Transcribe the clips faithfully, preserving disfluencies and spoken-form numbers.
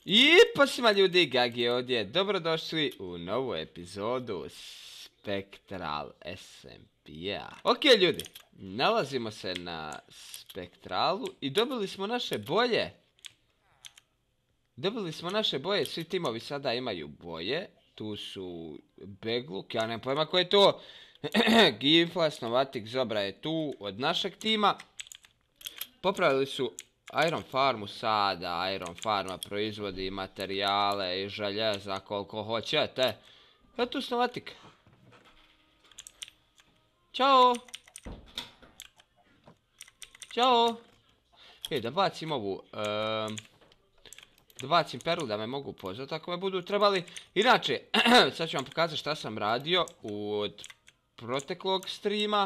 I pa svima ljudi, Gagi ovdje, dobrodošli u novu epizodu Spectral S M P-a. Ok ljudi, nalazimo se na Spectralu i dobili smo naše boje. Dobili smo naše boje, svi timovi sada imaju boje. Tu su Begluk, ja nemam pojma ko je to. Gifla, Snovatik, Zobra je tu od našeg tima. Popravili su Iron Farmu sada, Iron Farma proizvodi materijale i željeza koliko hoćete. Evo tu Snovatik. Ćao. Ćao. E, da bacim ovu, um, da bacim perlu da me mogu pozvati ako me budu trebali. Inače, sad ću vam pokazati šta sam radio od proteklog streama.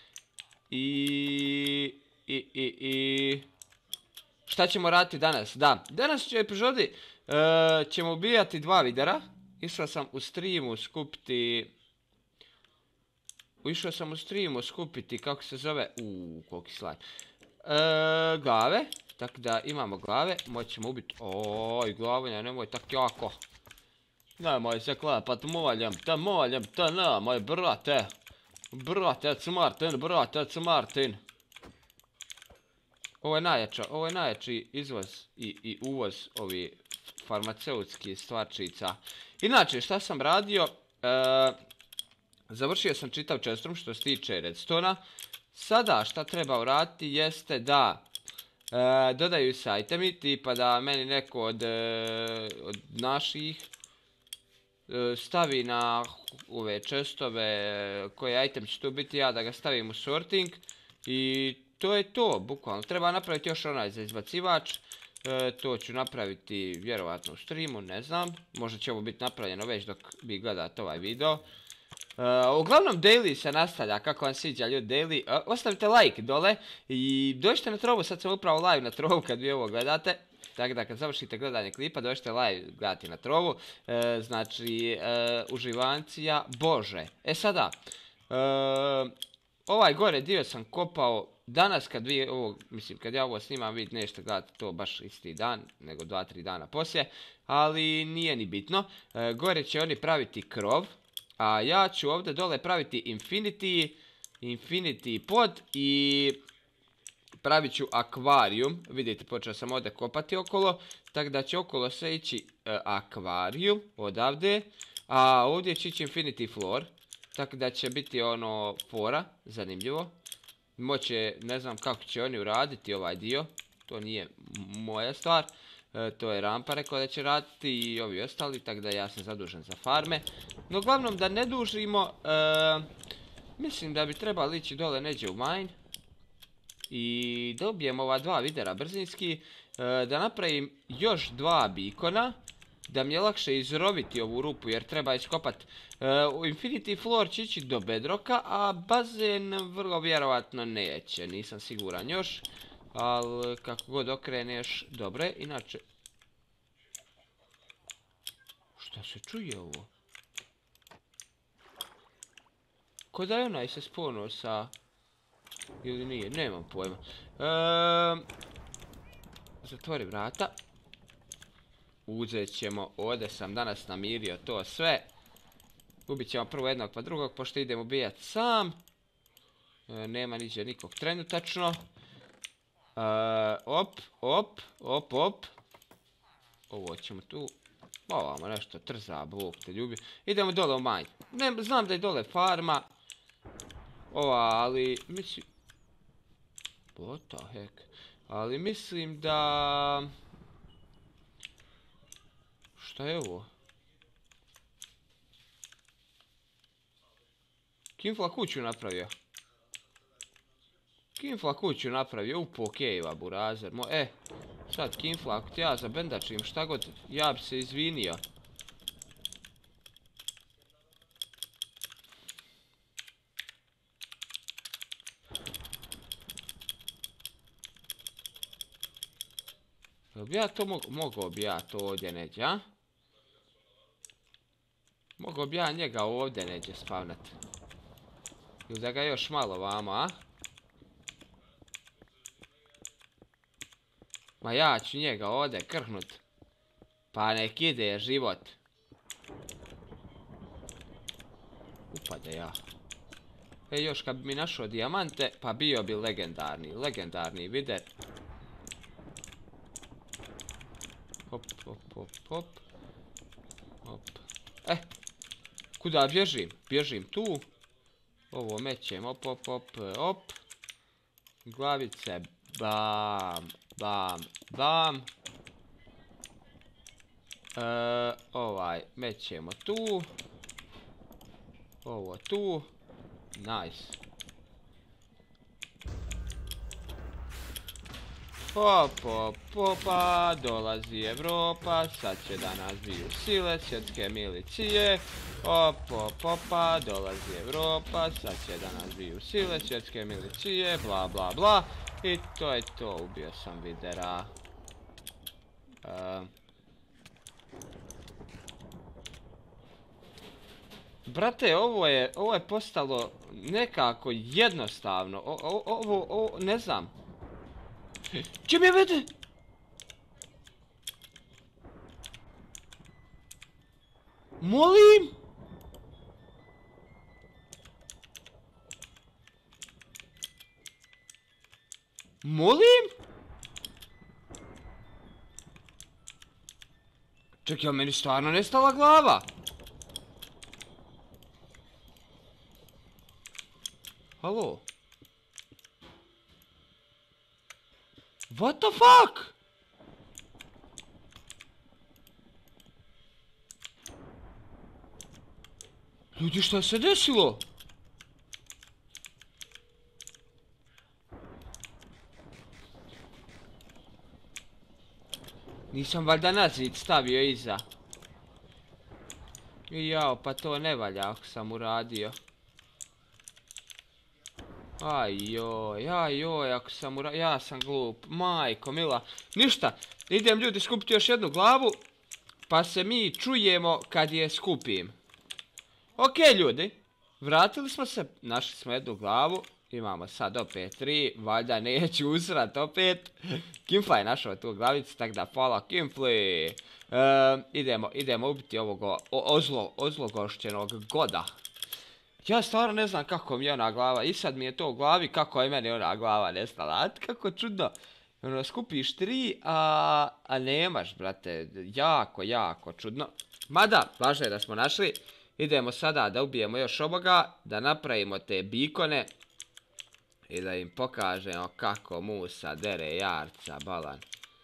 I... I, i, i... Šta ćemo raditi danas? Da, danas ću epizodi uh, ćemo ubijati dva videra. Išao sam u streamu skupiti... Išao sam u streamu skupiti, kako se zove... Uuu, koliki slajd. Uh, glave. Tako da imamo glave. Moćemo ubiti... Oj, glavonja, nemoj tak jako. Nemoj se klepat, moljam te, moljam te, nemoj, brate. Bratec Martin, bratec Martin. Ovo je najjača, ovo je najjači izvoz i, i uvoz ovi farmaceutskih stvarčica. Inače, šta sam radio? E, završio sam čitav chestrum što se tiče redstona. Sada šta treba uraditi jeste da e, dodaju se itemi, tipa da meni neko od, e, od naših e, stavi na ove chestove koje item će tu biti, ja da ga stavim u sorting i to je to, bukvalno. Treba napraviti još onaj za izbacivač. E, to ću napraviti vjerovatno u streamu, ne znam. Možda će ovo biti napravljeno već dok vi gledate ovaj video. E, uglavnom daily se nastavlja, kako vam sviđa ljudi daily. E, ostavite like dole i dođite na trovu, sad sam upravo live na trovu kad vi ovo gledate. Tako da kad završite gledanje klipa, dođite live gledati na trovu. E, znači, e, uživancija Bože. E sada, e, ovaj gore dio sam kopao. Danas kad vi ovo, mislim kad ja ovo snimam vi nećete gledati to baš isti dan, nego dva tri dana poslije, ali nije ni bitno. E, gore će oni praviti krov, a ja ću ovdje dole praviti Infinity, Infinity pod i pravit ću akvarijum. Vidite, počeo sam ovdje kopati okolo, tako da će okolo sve ići e, akvarijum odavde, a ovdje će ići Infinity floor, tako da će biti ono fora, zanimljivo. Moće, ne znam kako će oni uraditi ovaj dio, to nije moja stvar, e, to je Rampa rekao da će raditi i ovi ostali, tako da ja sam zadužen za farme. No uglavnom da ne dužimo, e, mislim da bi trebali ići dole neđe u mine i dobijem ova dva videra brzinski, e, da napravim još dva bikona. Da mi je lakše izroviti ovu rupu jer treba iskopat. E, u Infinity Floor će ići do bedroka, a bazen vrlo vjerovatno neće. Nisam siguran još, ali kako god okreneš, dobre. Inače... Šta se čuje ovo? Ko da je onaj se sponuo sa... Ili nije, nemam pojma. E, zatvori vrata. Uzet ćemo, ovdje sam danas namirio to sve. Ubit ćemo prvo jednog pa drugog, pošto idem ubijat sam. E, nema niđe nikog trenutačno. E, op, op, op, op. Ovo ćemo tu. Ovamo nešto trza, bog te ljubi. Idemo dole u mine. Ne, znam da je dole farma. Ova, ali mislim... What the heck? Ali mislim da... Šta je ovo? Kimfla kuću napravio. Kimfla kuću napravio, upo kejva burazer. Mo, e, sad Kimfla, ako ti ja zabendačim šta god, ja bi se izvinio. Bi ja to mogo, mogao bi ja to ovdje neđe, a? Mogao bi ja njega ovdje neđe spavnat. Ili da ga još malo vamo, a? Ma ja ću njega ovdje krhnut. Pa nek ide život. Upade ja. E, još kad bi mi našao dijamante, pa bio bi legendarni, legendarni vider. Hop, hop, hop, hop. Hop. E, kuda bježim? Bježim tu. Ovo mećem, hop, hop, hop, hop. Glavice, bam, bam, bam. E, ovaj, mećemo tu. Ovo tu. Nice. Hop, hop, hopa, dolazi Evropa, sad će da nas biju sile, svjetske milicije. Hop, hop, hopa, dolazi Evropa, sad će da nas biju sile, svjetske milicije, bla, bla, bla. I to je to, ubio sam videra. Uh, Brate, ovo je, ovo je postalo nekako jednostavno. O, o, ovo, ovo, ne znam. Če me vede? Molim? Molim? Čekaj, meni stvarno nestala glava. Halo? What the fuck? Ljudi, šta se desilo? Nisam valjda na zid stavio iza. I jao, pa to ne valja ako sam uradio. Aj joj, aj joj, ako sam ura... Ja sam glup, majko mila. Ništa, idem ljudi skupiti još jednu glavu, pa se mi čujemo kad je skupim. Okej ljudi, vratili smo se, našli smo jednu glavu, imamo sad opet tri, valjda neću usrat opet. Kimfla je našao tu glavicu, tak da hvala Kimfli. E, idemo, idemo ubiti ovog ozlo, ozlogošćenog goda. Ja stvarno ne znam kako mi je ona glava, i sad mi je to u glavi kako je meni ona glava nestala, kako čudno. Ono, skupiš tri, a, a nemaš, brate, jako, jako čudno. Mada, važno je da smo našli, idemo sada da ubijemo još ovoga, da napravimo te bikone i da im pokažemo kako Musa dere jarca, balan.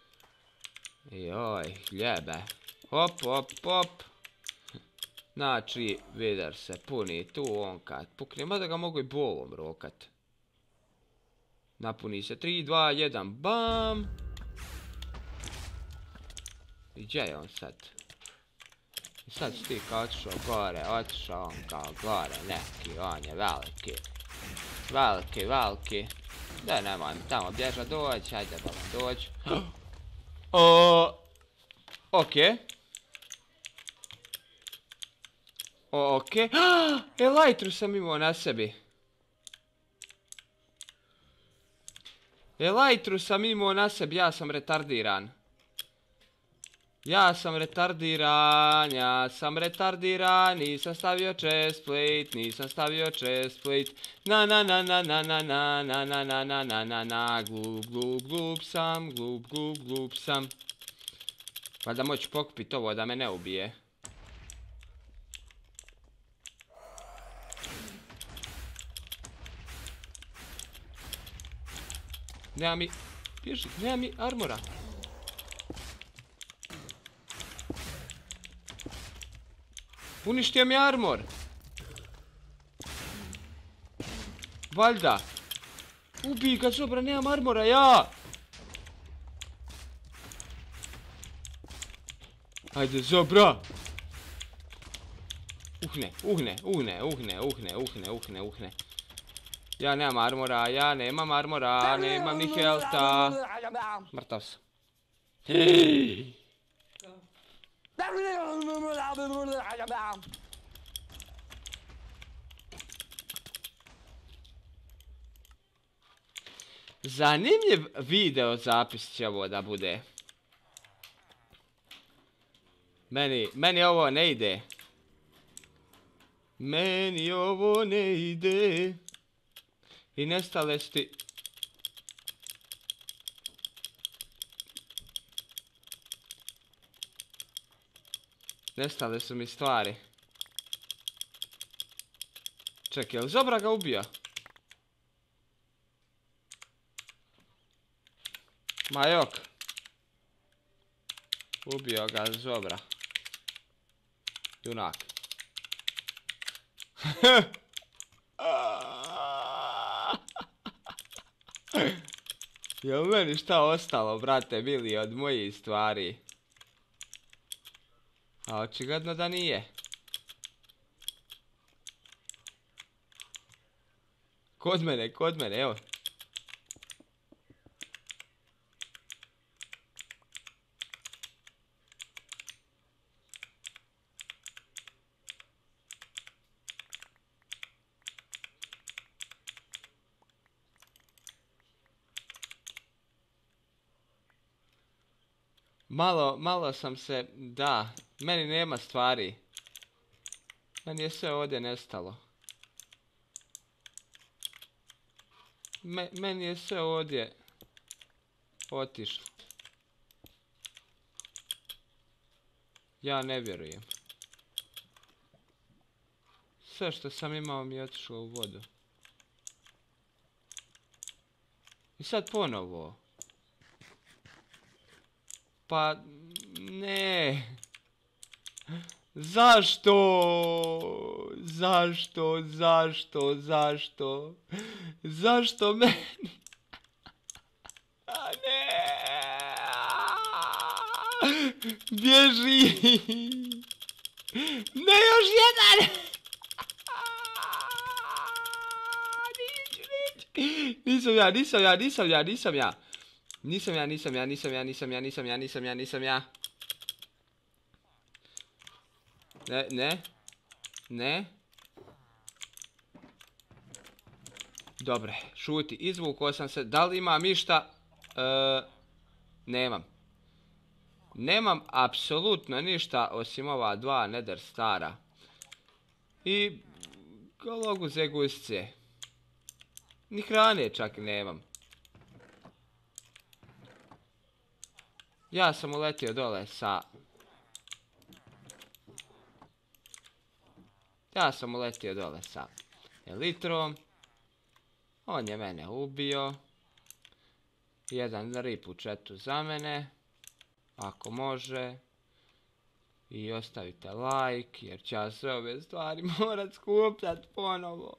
Joj, hljebe, hop, hop, hop. Znači, vider se puni tu, on kad pukne, mada ga mogu i bovom rokat. Napuni se, tri, dva, jedan, bam! I gdje je on sad? I sad si ti kao otišao gore, otišao on kao gore, neki, on je veliki. Veliki, veliki. Da, nemoj mi tamo bježa doći, hajde da vam dođu. O, okej. Okej. Elytru sam imao na sebi. Elytru sam imao na sebi, ja sam retardiran. Ja sam retardiran, ja sam retardiran, nisam stavio chestplate, nisam stavio chestplate. Na na na na na na na na na na na na na na glub glub glub sam, glub glub glub sam. Valjda moću pokupit ovo da me ne ubije. Nema mi, bježi, nema mi armora. Uništio mi armor. Valjda. Ubij ga, Zobra, nemam armora, ja. Ajde, Zobra. Uhne, uhne, uhne, uhne, uhne, uhne, uhne, uhne. Ja nemam armora, ja nemam armora, nemam ni helta. Mrtav sam. Hej. Zanimljiv video zapis će ovo da bude. Meni, meni ovo ne ide. Meni ovo ne ide. I nestale su ti... Nestale su mi stvari. Čekaj, je li Zobra ga ubija? Ma jok. Ubio ga Zobra. Junak. Jel meni šta ostalo, brate, bili od mojih stvari? A očigledno da nije. Kod mene, kod mene, evo. Malo, malo sam se, da, meni nema stvari. Meni je sve ovdje nestalo. Me, meni je sve ovdje otišlo. Ja ne vjerujem. Sve što sam imao mi je otišlo u vodu. I sad ponovo. Pa, ne. Zašto? Zašto? Zašto? Zašto? Zašto meni? A ne. Bježi. Ne, još jedan. Niću, niću. Nisam ja, nisam ja, nisam ja, nisam ja. Nisam ja, nisam ja, nisam ja, nisam ja, nisam ja, nisam ja, nisam ja. Ne, ne. Ne. Dobre, šuti, izvukao sam se. Da li imam išta? E, nemam. Nemam apsolutno ništa osim ova dva Nether Stara. I gologu zegusce. Ni hrane čak nemam. Ja sam uletio dole sa... Ja sam uletio dole sa Elitrom. On je mene ubio. Jedan rip u chatu za mene. Ako može. I ostavite like, jer ću ja sve ove stvari morat skupljat ponovo.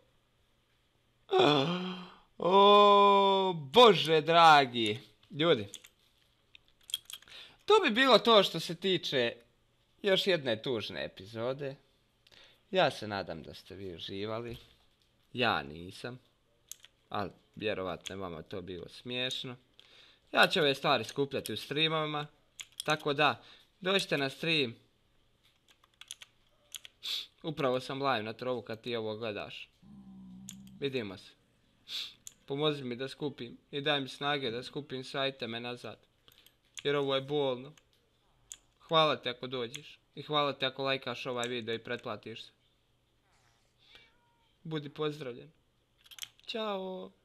O, Bože dragi. Ljudi. To bi bilo to što se tiče još jedne tužne epizode. Ja se nadam da ste vi uživali. Ja nisam. Ali vjerovatno je vama to bilo smiješno. Ja ću ove stvari skupljati u streamovima. Tako da, dođite na stream. Upravo sam live na trovu kad ti ovo gledaš. Vidimo se. Pomozi mi da skupim i daj mi snage da skupim sve iteme nazad. Jer ovo je bolno. Hvala ti ako dođeš. I hvala ti ako lajkaš ovaj video i pretplatiš se. Budi pozdravljen. Ćao.